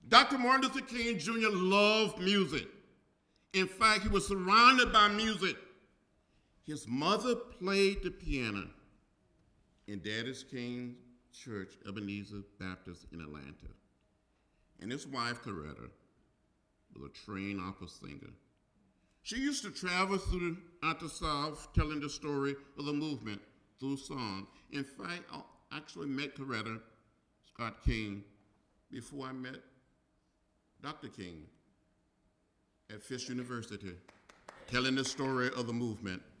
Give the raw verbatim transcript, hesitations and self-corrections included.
Doctor Martin Luther King Junior loved music. In fact, he was surrounded by music. His mother played the piano in Daddy's King Church, Ebenezer Baptist in Atlanta. And his wife, Coretta, was a trained opera singer. She used to travel throughout the South telling the story of the movement through song. In fact, I actually met Coretta Scott King before I met Doctor King at Fisk University, telling the story of the movement